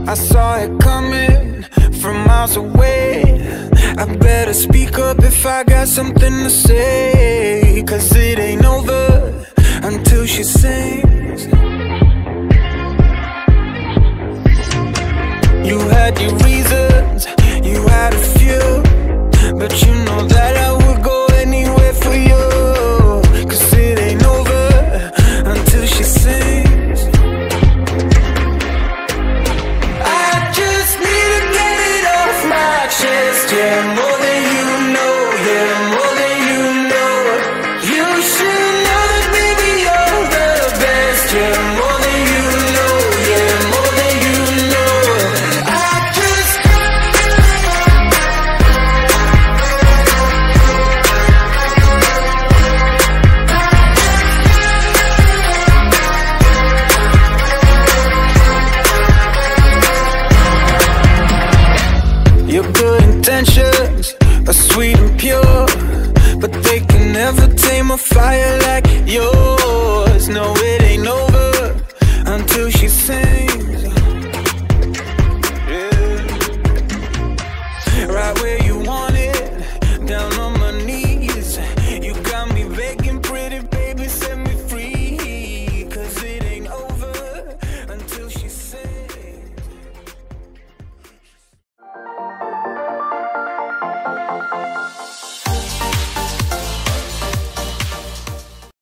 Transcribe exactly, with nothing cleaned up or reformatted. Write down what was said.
I saw it coming from miles away. I better speak up if I got something to say, 'cause it ain't over until she sings.